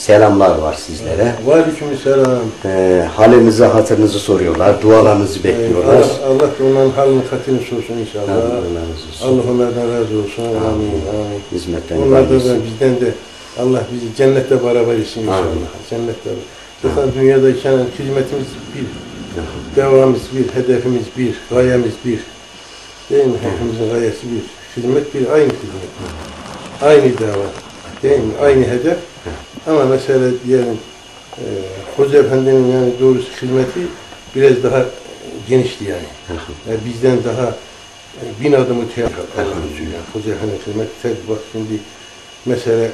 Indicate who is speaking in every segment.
Speaker 1: selamlar var sizlere.
Speaker 2: Aleykümselam.
Speaker 1: Halinizi, hatırınızı soruyorlar, dualarınızı bekliyorlar.
Speaker 2: Allah onların halini hatırını sorsun inşallah. Allah onlardan razı olsun. Amin.
Speaker 1: Hizmetten
Speaker 2: onlar da bizden de Allah bizi cennette beraber etsin inşallah. Cennette. Zaten dünyadayken hizmetimiz bir, devamımız bir, hedefimiz bir, gayemiz bir. Değil mi? Hepimizin gayesi bir. Hizmet bir, aynı hizmet. Aynı dava. Değil mi? Aynı hedef. Ama mesela diyelim Hoca Efendi'nin yani doğrusu hizmeti biraz daha genişti yani. Yani bizden daha 1000 adım öteye Allah'ın için. Yani Hoca Efendi'nin hizmeti tabi bak şimdi mesela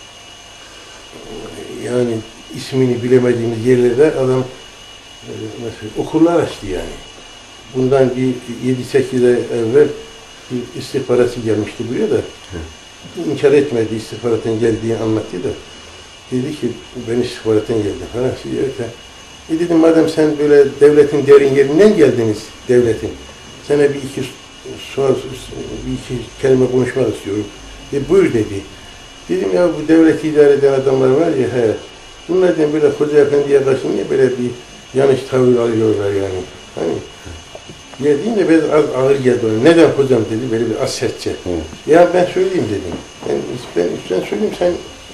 Speaker 2: yani ismini bilemediğimiz yerlerde adam mesela okullar açtı yani. Bundan bir 7-8 ay evvel bir istihbaratçı gelmişti buraya da inkar etmedi, istihbaratın geldiği anlattı da dedi ki ben istihbarattan geldim falan. Dedim madem sen böyle devletin derin yerinden geldiniz devletin, sana bir iki soru, bir iki kelime konuşmak istiyorum. Buyur dedi. Dedim ya bu devleti idare eden adamlar var ya, bunlar dedim böyle Hoca Efendi'ye karşı niye böyle bir yanlış tavır alıyorlar yani. Hani geldiğinde biraz az ağır geldi ona. Neden hocam dedi, böyle bir az sertçe. Ya ben söyleyeyim dedim. Ben söyleyeyim, sen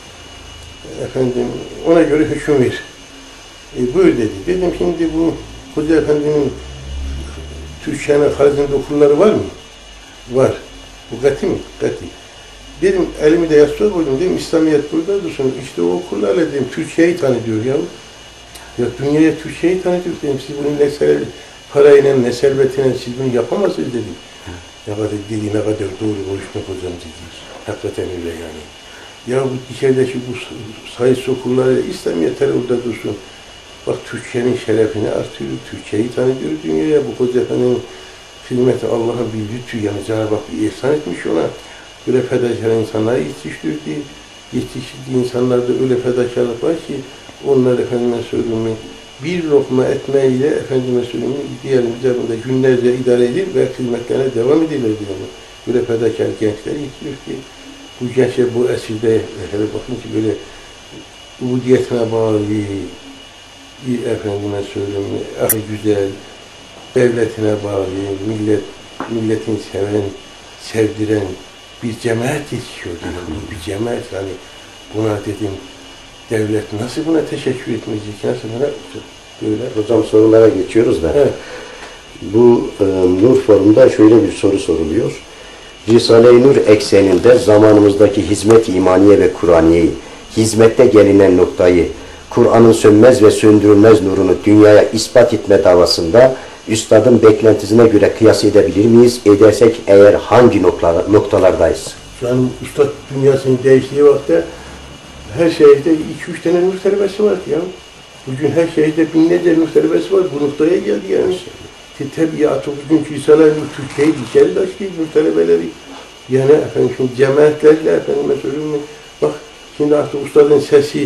Speaker 2: efendim ona göre hüküm ver. Buyur dedi. Dedim şimdi bu Hoca Efendi'nin Türkiye'nin haricinde okulları var mı? Var. Bu kati mi? Kati. Dedim elimi de yastığa koydum dedim, İslamiyet burada dursun. İşte o okullarla dedim Türkiye'yi tanıtıyor ya. Ya dünyaya Türkiye'yi tanıtıyor dedim. Siz bunun parayla, ne servetine siz bunu yapamazsınız dedim. Ne kadar dedi, ne kadar doğru konuşmak hocam dedi. Hakikaten öyle yani. Ya bu içerideki bu sayıs okulları İslamiyet orada dursun. Bak Türkiye'nin şerefini artıyor, Türkiye'yi tanıtıyor dünyaya. Bu Hoca Efendi'nin hizmeti Allah'ın bir lütfu yani Cenab-ı Hak bir ihsan etmiş ona. Böyle fedakar insanlar yetiştirdi. Yetiştirdiği insanlarda öyle fedakarlık var ki onlar efendime söyleyeyim bir lokma ekmeğiyle efendime söyleyeyim diyelim üzerinde günlerce idare edilir ve hizmetlerine devam edilir diyor. Böyle fedakar gençler yetiştiriyor ki bu gençler bu esirde hele bakın ki böyle ubudiyetine bağlı efendime söyleyeyim güzel devletine bağlı milletin seven sevdiren bir cemaat yetişiyor diyor. Bir cemaat yani buna dedim devlet nasıl buna teşekkür etmeyecek? Nasıl buna böyle?
Speaker 1: Hocam sorulara geçiyoruz da.
Speaker 2: Evet.
Speaker 1: Bu Nur Forum'da şöyle bir soru soruluyor. Risale-i Nur ekseninde zamanımızdaki hizmet-i imaniye ve Kur'aniyeyi, hizmette gelinen noktayı, Kur'an'ın sönmez ve söndürülmez nurunu dünyaya ispat etme davasında Üstad'ın beklentisine göre kıyas edebilir miyiz? Edersek eğer hangi noktalardayız?
Speaker 2: Şu an Üstad dünyasının değiştiği vakitte her şehirde 2-3 tane nur talebesi var ya. Bugün her şehirde binlerce nur talebesi var. Bu noktaya geldi yani. Tabiatı bugünkü Risale-i Nur Türkiye'yi içeri taşıyor nur talebeleri. Yani efendim şimdi cemaatlerle efendime söyleyeyim mi? Bak şimdi artık Üstad'ın sesi,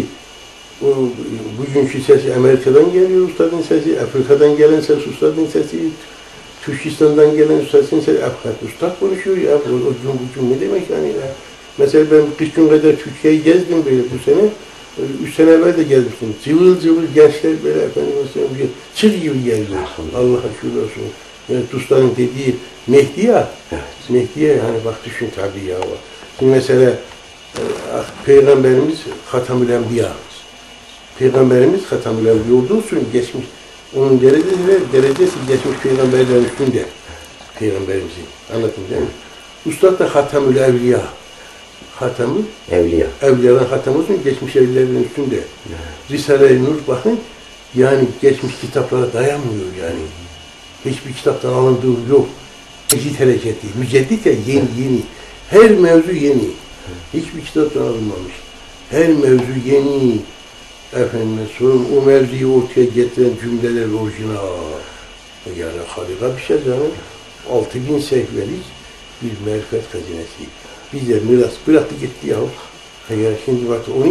Speaker 2: bugünkü sesi Amerika'dan geliyor Üstad'ın sesi, Afrika'dan gelen ses Üstad'ın sesi, Türkistan'dan gelen Üstad'ın sesi, Üstad konuşuyor ya. O ne demek yani ya? Mesela ben 40 gün kadar Türkiye'yi gezdim böyle bu sene. 3 sene evvel de gezmiştim. Cıvıl cıvıl gençler böyle efendim mesela bir çır gibi geliyor. Allah'a şükür olsun. Yani Üstad'ın dediği Mehdi'ye, Mehdi'ye yani bak düşün tabii ya. Şimdi mesela Peygamberimiz Hatemül Enbiya. Peygamberimiz Hatemül Enbiya olduğu için geçmiş. Onun derecesi geçmiş peygamberlerin üstünde. Peygamberimizin. Anladın değil mi? Üstad da Hatemül Evliya. Hatemül
Speaker 1: Evliya.
Speaker 2: Evliyaların hatemi olsun, geçmiş evlilerin üstünde. Risale-i Nur bakın, yani geçmiş kitaplara dayanmıyor yani. Hiçbir kitaptan alındığı yok. Mecid hareketi, müceddit ya yeni. Her mevzu yeni. Hiçbir kitaptan alınmamış. Her mevzu yeni. Efendime sorun, o mevzuyu ortaya getiren cümleler orijinal. Yani harika bir şey canım. 6000 sayfalık bir marifet hazinesi. Bize miras bıraktı gitti ya. Yani şimdi bak onu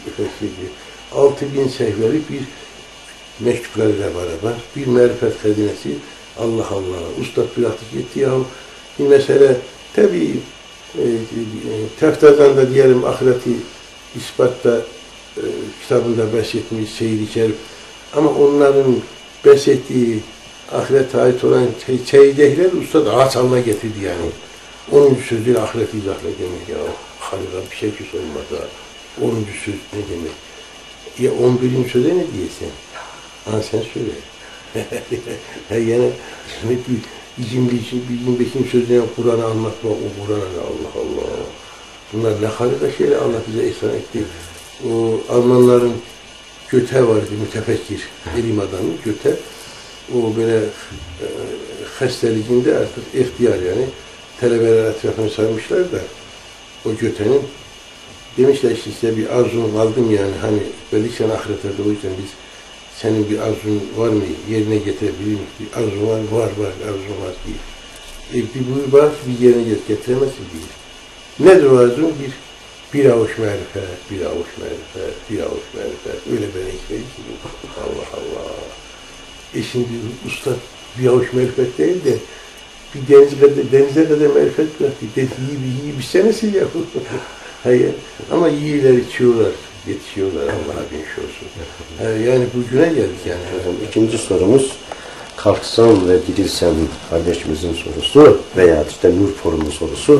Speaker 2: 6000 sayfalık bir mektuplarıyla beraber bir marifet hazinesi. Allah Allah. Ustad bıraktı gitti ya. Şimdi mesela tabii teftadan da diyelim ahireti ispatta kitabında bahsetmiş Seyyid-i Şerif. Ama onların bahsettiği ahirete ait olan çeydehler Üstad ağaç alına getirdi yani. 10. sözüyle ahireti izahla demek ya. Halika bir şey ki sormadı. 10. söz ne demek? Ya 11. söze ne diyesin? Ha sen söyle. Yani bir 25. sözüne Kur'an'ı anlatma, o Kur'an'a Allah Allah. Bunlar ne harika şeyler Allah bize ihsan etti. O Almanların Göte vardı, mütefekkir, ilim adamı Göte. O böyle hastalıkında artık ihtiyar yani talebeler etrafını sarmışlar da o Göte'nin demişler işte size bir arzun kaldım yani hani belki sen ahirete de o yüzden biz senin bir arzun var mı yerine getirebilir miyiz? Bir arzun var arzun var diye. Bir buyur bak bir yerine getiremezsin diye. Nedir o arzun? Bir avuç marifet, bir avuç marifet, bir avuç marifet. Öyle böyle ekmeği ki Allah Allah. Şimdi usta bir avuç marifet değil de bir denize kadar marifet bıraktı. İyi bir senesi ya. Hayır. Ama iyiler içiyorlar, yetişiyorlar. Allah'a bin olsun. Yani bugüne geldik yani.
Speaker 1: İkinci sorumuz kalksam ve dirilsem kardeşimizin sorusu veya işte Nur Forum'un sorusu.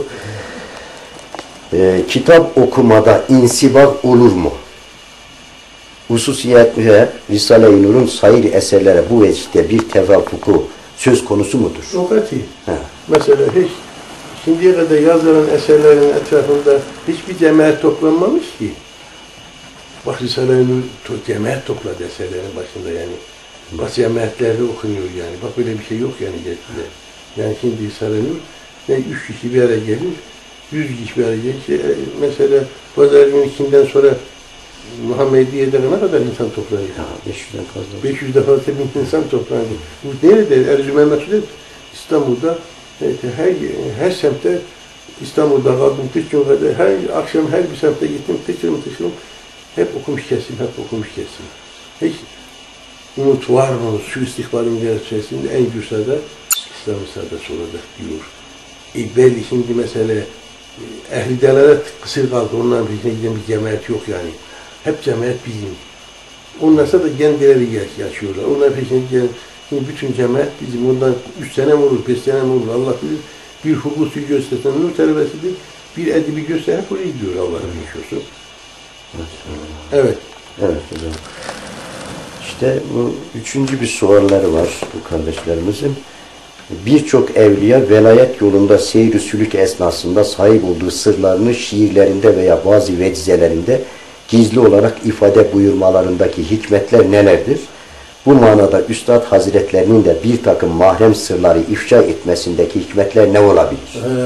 Speaker 1: Kitap okumada insibak olur mu? Hususiyetle Risale-i Nur'un sayır eserlere bu vecihte bir tevaffuku söz konusu mudur?
Speaker 2: Sokati. Mesela hiç şimdiye kadar yazılan eserlerin etrafında hiçbir cemaat toplanmamış ki. Bak Risale-i Nur cemaat topladı eserlerin başında yani. Bak cemaatlerde okunuyor yani. Bak böyle bir şey yok yani gerçekten. Yani şimdi Risale-i Nur ne 3 kişi bir araya gelir, 100 kişi bir araya gelir. Mesela Pazar günü ikinden sonra Muhammediye'de ne kadar insan toplanıyor?
Speaker 1: 500'den fazla.
Speaker 2: 500'den fazla bir insan toplanıyor. Bu nerede? Erzurum'a Mesut İstanbul'da her semtte İstanbul'da kaldım, Kışçınka'da her akşam her bir semtte gittim, tıkırım hep okumuş kesim. Hiç umut var mı? Şu istihbarın içerisinde en güçlerde İslam'ı sadece olacak diyor. Belli şimdi mesela ehli delalet kısır kaldı. Onların peşine giden bir cemaat yok yani. Hep cemaat bizim. Onlarsa da kendileri yaşıyorlar. Onların peşine giden şimdi bütün cemaat bizim. Ondan 3 sene mi olur, 5 sene mi olur Allah bilir. Bir hukusu göstersen nur talebesidir. Bir edibi göster hep oraya gidiyor Allah'ın bilmiş olsun. Evet.
Speaker 1: Evet hocam. İşte bu üçüncü bir soruları var bu kardeşlerimizin. Birçok evliya velayet yolunda seyir-i sülük esnasında sahip olduğu sırlarını şiirlerinde veya bazı vecizelerinde gizli olarak ifade buyurmalarındaki hikmetler nelerdir? Bu manada Üstad Hazretlerinin de bir takım mahrem sırları ifşa etmesindeki hikmetler ne olabilir?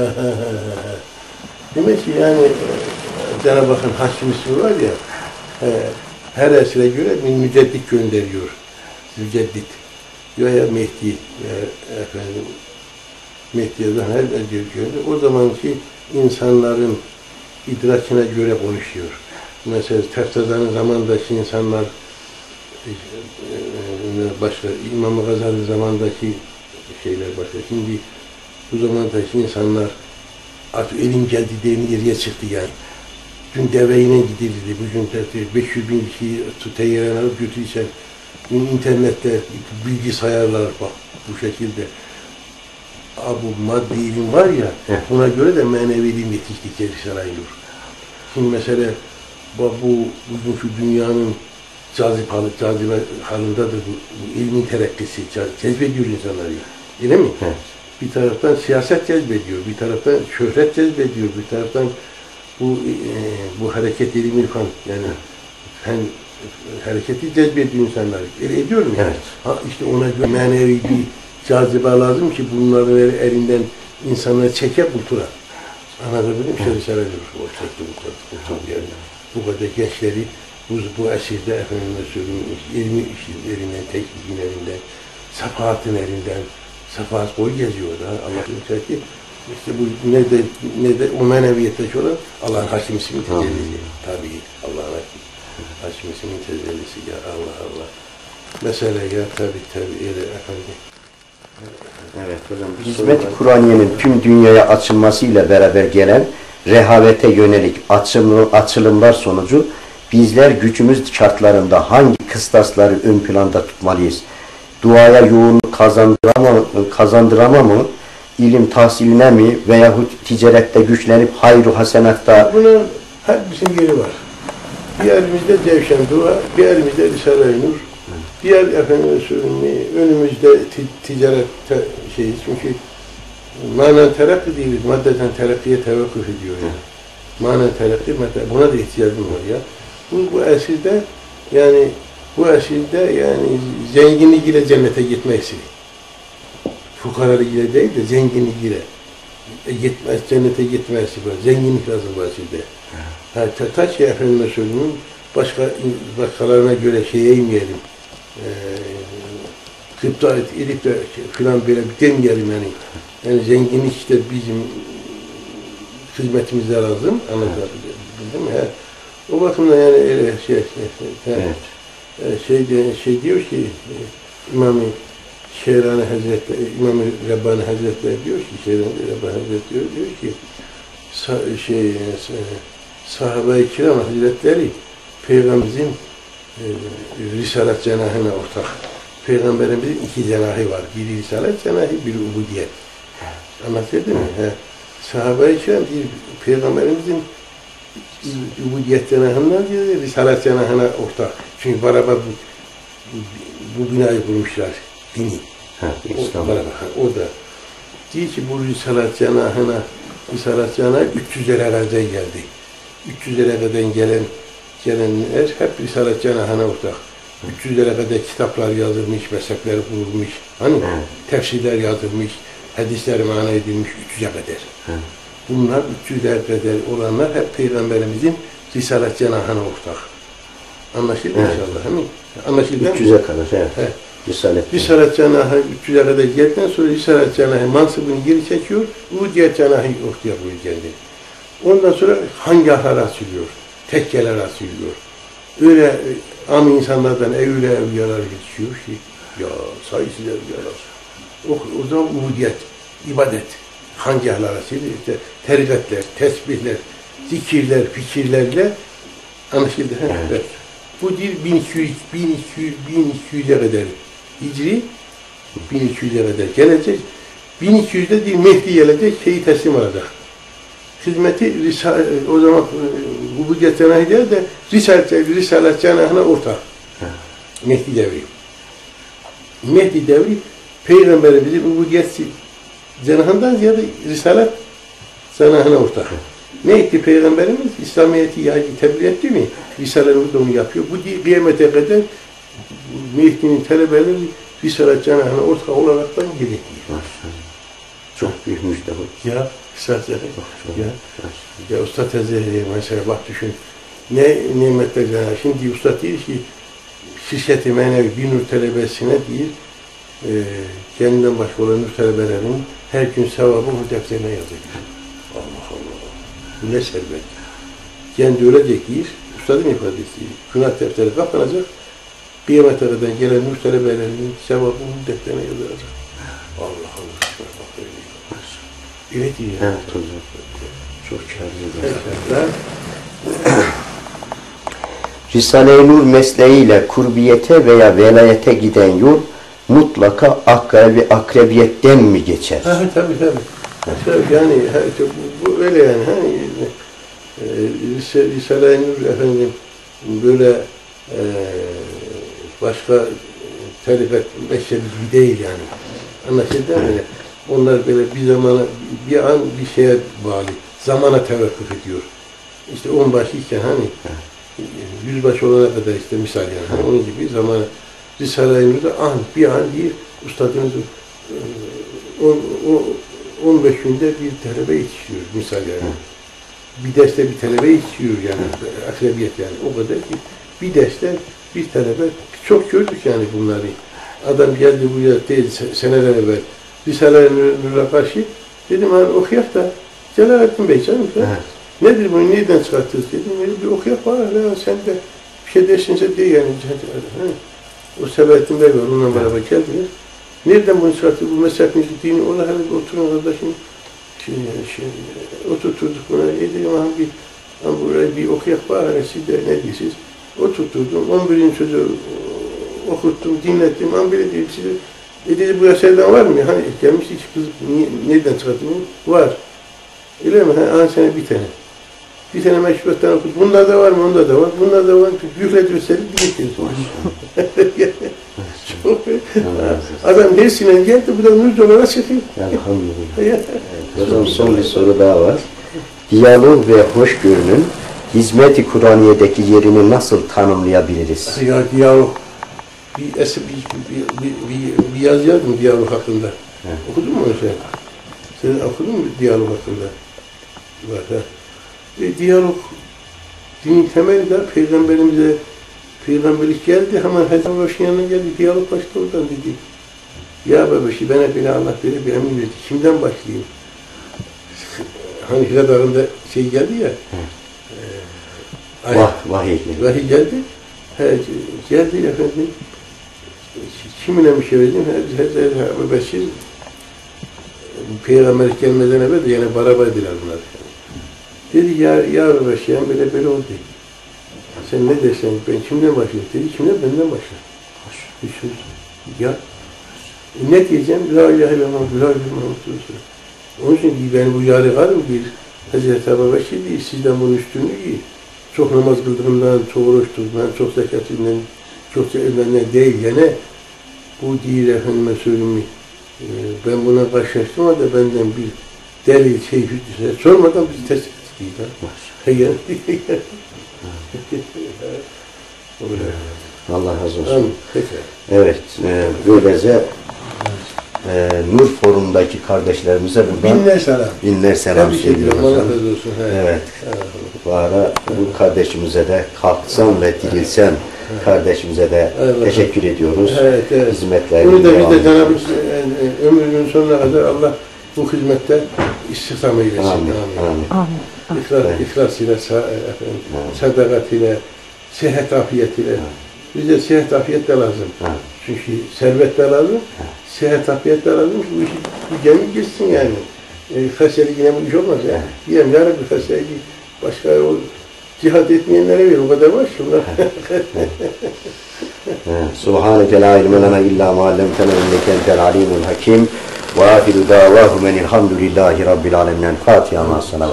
Speaker 2: Demek ki yani Cenab-ı Hakk'ın hakim ismi var ya her esire göre bir müceddit gönderiyor. Müceddit. Ya Mehdi efendim Mehdi'den her gönderiyor. O zamanki insanların idrakine göre konuşuyor. Mesela Teftazan'ın zamandaki insanlar başka, İmam-ı Gazali zamandaki şeyler başka. Şimdi bu zamandaki insanlar artık elin geldi deyini yeriye çıktı yani. Dün deveyle gidildi, bugün 500 bin kişiyi teyyaren alıp götürürsen internette bilgisayarlar bak bu şekilde. Bu maddi ilim var ya, buna göre de manevi ilim yetiştikçe Risale-i Nur. Şimdi mesela bugün şu dünyanın cazibe halındadır bu ilmin terakkisi, cezbediyor insanları. Değil mi? Evet. Bir taraftan siyaset cezbediyor, bir taraftan şöhret cezbediyor, bir taraftan bu hareket ilim irfan yani hareketi cezbediyor insanlar. Ediyor mu?
Speaker 1: Evet.
Speaker 2: İşte ona göre manevi bir cazibe lazım ki bunları elinden insanları çeke kultura. Anlatabildim mi? İşte Risale-i Nur o çekti bu yani. Bu kadar gençleri bu esirde efendime söyleyeyim ilmi elinden, teknikin elinden, safahatın elinden, safahat boyu geziyor da Allah'ın çekti. İşte bu ne de o meneviyette olan Allah'ın hakim ismi tecellisi. Tabii Allah'ın hakim ismi tecellisi ya Allah. Mesela ya tabii öyle efendim.
Speaker 1: Evet hocam. Hizmet-i Kur'aniye'nin tüm dünyaya açılmasıyla beraber gelen rehavete yönelik açılımlar sonucu Bizler gücümüz şartlarında hangi kıstasları ön planda tutmalıyız? Duaya yoğunluk kazandırama mı? İlim tahsiline mi? Veyahut ticarette güçlenip hayru hasenatta?
Speaker 2: Bunun hepsinin yeri var. Bir elimizde Cevşen Dua, bir elimizde Risale-i Nur, diğer efendim söyleyeyim, önümüzde ticaret şeyi, çünkü manen terakki değiliz, maddeten terakkiye tevekkuf ediyor yani. Manen terakki, buna da ihtiyacım var ya. Bu esirde yani zenginlik ile cennete gitmesi. Fukaralık ile değil de zenginlik ile cennete gitmesi var. Zenginlik lazım bu esirde. Ta ki efendime söyleyeyim, başkalarına göre şeye inmeyelim. Gıpta edip de filan böyle demeyelim yani. Yani zenginlik işte bizim hizmetimize lazım. Anladın mı? O bakımdan yani şey diyor ki İmam-ı Şehrani Hazretleri, İmam-ı Rabbani Hazretleri diyor ki, Şehrani Rabbani Hazretleri diyor ki sahabe-i kiram Hazretleri Peygamberimizin Risalet cenahına ortak. Peygamberimizin iki cenahı var. Biri Risalet cenahı, biri ubudiyet. Anlatabildim mi? Sahabe-i kiram Peygamberimizin ubudiyet cenahından diyor, Risalet cenahına ortak. Çünkü beraber bu binayı kurmuşlar. Dini. O da diyor ki bu Risalet cenahına 300'lere kadar geldi. 300'lere kadar gelenler hep Risalet cenahına ortak. 300'lere kadar kitaplar yazılmış, mezhepler kurulmuş, hani tefsirler yazılmış, hadisler mana edilmiş 300'e kadar. Bunlar 300'e kadar olanlar hep Peygamberimizin Risalet cenahına ortak. Anlaşıldı inşallah, değil mi? Anlaşıldı
Speaker 1: 300'e kadar, evet.
Speaker 2: Risalet cenahı 300'e kadar geldikten sonra Risalet cenahı mansıbını geri çekiyor, Ubudiyet cenahı ortaya koyuyor kendini. Ondan sonra hangalar açılıyor, tekkeler açılıyor. Öyle am insanlardan öyle evliyalar geçiyor ki, ya sayısız evliyalar. O zaman ubudiyet, ibadet, hangahlar açılıyor, işte tarikatler, tesbihler, zikirler, fikirlerle anlaşıldı. Evet. Bu değil 1200'e kadar Hicri, 1200'e kadar gelecek. 1200'de değil Mehdi gelecek, şeyi teslim alacak. Hizmeti o zaman ubudiyet cenahı değil de Risalet cenahına ortak. Mehdi devri. Mehdi devri Peygamberimizin ubudiyet cenahından ziyade Risalet cenahına ortak. Ne etti Peygamberimiz? İslamiyet'i tebliğ etti mi? Risale'nin de onu yapıyor. Bu kıyamete kadar Mehdi'nin talebeleri Risalet cenahına ortak olaraktan gerekiyor.
Speaker 1: Çok büyük müjde bu.
Speaker 2: Ya Üstad ya Üstad Hazretleri mesela bak düşün ne nimetler cenahı. Şimdi Üstad diyor ki şirket-i menevi bir nur talebesine değil kendinden başka olan nur talebelerin her gün sevabı bu defterine yazılıyor. Allah Allah. Bu ne servet. Kendi ölecek değil. Üstadın ifadesi. Günah defteri kapanacak. Kıyamete kadar gelen nur talebelerinin sevabı bu defterine yazılacak. Allah Allah. Evet iyi.
Speaker 1: Evet hocam. Çok kârlı. Risale-i Nur mesleğiyle kurbiyete veya velayete giden yol mutlaka akrebiyetten mi geçer?
Speaker 2: Tabii. Yani bu öyle yani. Hani Risale-i Nur efendim böyle başka tarikat mezhebi gibi değil yani. Anlaşıldı mı? Onlar böyle bir an bir şeye bağlı. Zamana tevekkuf ediyor. İşte 10 başıyken hani 100 başı olana kadar işte misal yani. Hani onun gibi zamana Risale-i Nur'da bir an bir ustadımız 15 günde bir talebe yetişiyor misal yani. Bir derste bir talebe yetişiyor yani. Akrabiyet yani. O kadar ki bir derste bir talebe çok gördük yani bunları. Adam geldi buraya değil seneler evvel Risale-i Nur'a karşı dedim hani okuyak da Celalettin Bey canım nedir bunu nereden çıkarttınız dedim bir okuyak var ya sen de bir şey dersinse diye yani o Selahattin Bey var onunla beraber geldiler nereden bunu çıkarttınız bu mezhepinizi dini ona hele oturun kardeşim oturturduk buna dedim bir Ama burayı bir okuyak bağırın, siz de ne diyorsunuz? Oturtturdum, 11. sözü okuttum, dinlettim. Ama biri diyor, dedi bu eserden var mı? Hani gelmiş hiç kız, nereden çıkarttın? Var. Öyle mi? Ha, sana bir tane. Bir tane meşrubattan okut. Bunda da var mı? Onda da var. Bunda da var. Yükledi ve serip dinletiyorsun. Çok adam hepsiyle geldi, bu da nur dolara çıkıyor.
Speaker 1: Elhamdülillah. Hocam son bir soru daha var. Diyalog ve hoşgörünün hizmet-i Kur'aniye'deki yerini nasıl tanımlayabiliriz?
Speaker 2: Ya diyalog, bir yazı yazdım diyalog hakkında.
Speaker 1: Evet.
Speaker 2: Okudun mu onu sen? Sen okudun mu diyalog hakkında? Var ha. Diyalog, dinin temeli de Peygamberimize Peygamberlik geldi, hemen Hazreti Baş'ın yanına geldi, diyalog başladı oradan dedi. Ya bebeşi, bana bile Allah böyle bir emin verdi, kimden başlayayım? Hani Hira Dağı'nda şey geldi ya,
Speaker 1: Vahiy
Speaker 2: geldi. Geldi efendim, kimine mi söyledim? Hazreti Ebu Bekir, Peygamberlik gelmeden evvel de yani beraberdiler bunlar. Dedi ya Ebu Bekir, yani böyle oldu. Sen ne dersen, ben kimden başlayayım? Dedi, kimden? Benden başla. Bir söz. Ya, ne diyeceğim? La ilahe illallah, la ilahe illallah. Onun için beni bu yarigarım bir Hazreti Ebu Bekir değil, sizden bunun üstünlüğü iyi. Çok namaz kıldığımdan, çok oruç tuttuğumdan, çok zekatından, çok zekatından değil. Yani bu değil efendime söyleyeyim. Ben buna karşılaştım ama da benden bir delil sormadan bizi test ettik.
Speaker 1: Allah razı olsun. Evet, böylece Nur Forum'daki kardeşlerimize buradan binler selam söylüyoruz.
Speaker 2: Allah razı olsun.
Speaker 1: Evet, bu ara bu kardeşimize de kalksan ve dirilsen kardeşimize de teşekkür ediyoruz.
Speaker 2: Evet.
Speaker 1: Hizmetlerini
Speaker 2: bunu da biz de Cenab-ı ömrünün sonuna kadar Allah bu hizmette istihdam eylesin. Amin. İhlas ile, sadakat ile, sıhhat afiyet ile. Bize sıhhat afiyet de lazım. Çünkü servet de lazım, sıhhat afiyet de lazım. Bu gemi gitsin yani. Feseli yine bu iş olmaz ya. Diyem yarın bir feseli başka o cihad etmeyenlere ver. O kadar var ki bunlar.
Speaker 1: Subhaneke la ilme lena illa ma allamtena inneke entel alimul hakim. Ve ahiru davahu menilhamdülillahi rabbil alemin. Fatiha ma salavat.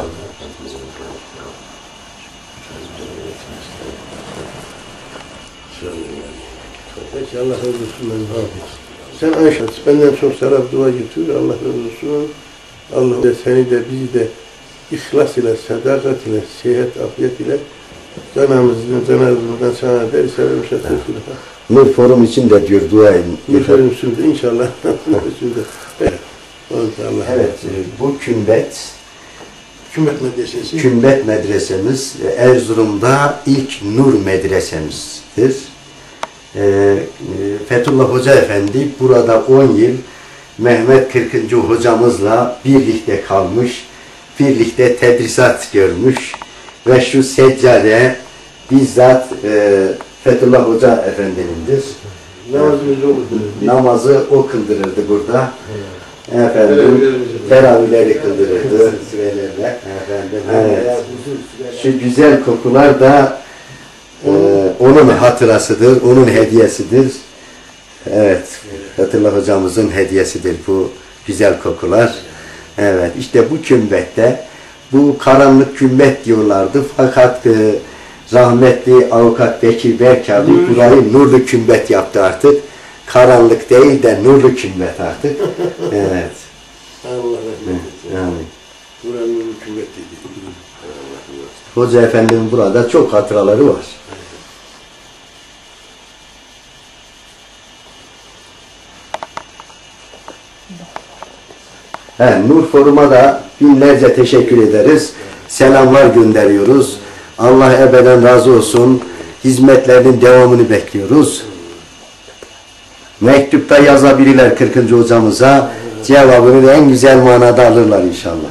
Speaker 2: Allah razı olsun. Sen Ayşe, benden çok serap dua getiriyor. Allah razı olsun. Allah da seni de bizi de ihlas ile, sadakat ile, sıhhat, afiyet ile canımızdan sana der, selam şeref.
Speaker 1: Nur Forum için de diyor dua edin.
Speaker 2: Nur Forum için de inşallah.
Speaker 1: Evet, bu kümbet
Speaker 2: medresesi.
Speaker 1: Kümbet medresemiz Erzurum'da ilk Nur medresemizdir. Fethullah Hoca Efendi burada 10 yıl Mehmet 40. hocamızla birlikte kalmış, birlikte tedrisat görmüş ve şu seccade bizzat Fethullah Hoca Efendi'nindir. Namazı o kıldırırdı burada. Efendim, teravihleri kıldırırdı sürelerle. Evet. Şu güzel kokular da onun hatırasıdır, onun hediyesidir. Evet, Fethullah hocamızın hediyesidir bu güzel kokular. Evet, işte bu kümbette, bu karanlık kümbet diyorlardı fakat rahmetli avukat Bekir Berkavi burayı nurlu kümbet yaptı artık. Karanlık değil de nurlu kümbet artık. Evet.
Speaker 2: Allah rahmet eylesin. Buranın nurlu kümbet dedi.
Speaker 1: Hoca Efendi'nin burada çok hatıraları var. Nur Forum'a da binlerce teşekkür ederiz. Selamlar gönderiyoruz. Allah ebeden razı olsun. Hizmetlerinin devamını bekliyoruz. Mektupta yazabilirler 40. hocamıza. Cevabını da en güzel manada alırlar inşallah.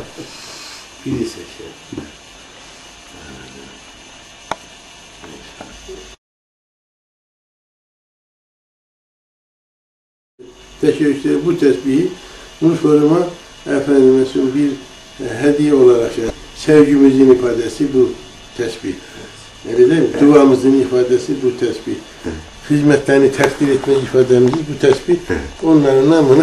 Speaker 2: Teşekkür bu tesbihi Nur Forum'a efendimizin bir hediye olarak sevgimizin ifadesi bu. tesbih. Öyle değil mi? Duamızın ifadesi bu tesbih. Hizmetlerini takdir etme ifademiz bu tesbih. Onların namını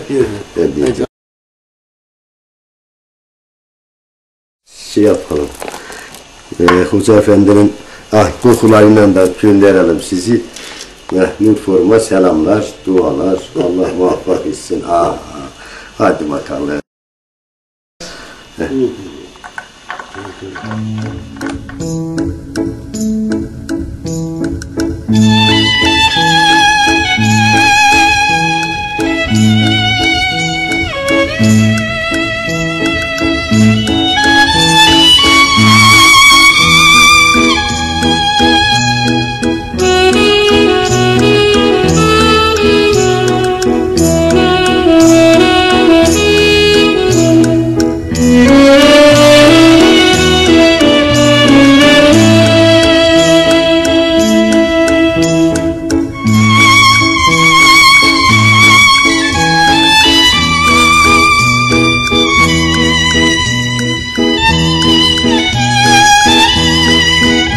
Speaker 1: şey yapalım. Hoca Efendi'nin kokularıyla da gönderelim sizi. Nur Forum'a selamlar, dualar. Allah muvaffak etsin. Hadi bakalım.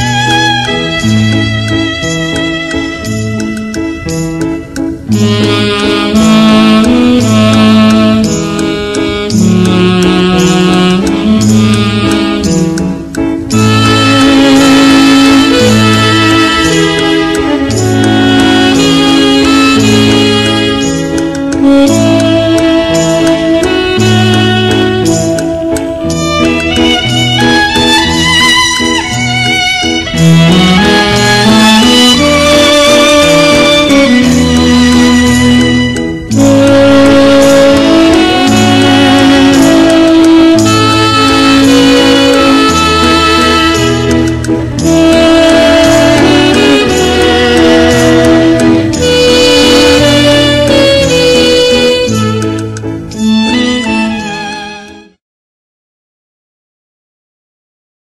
Speaker 3: Mm-hmm.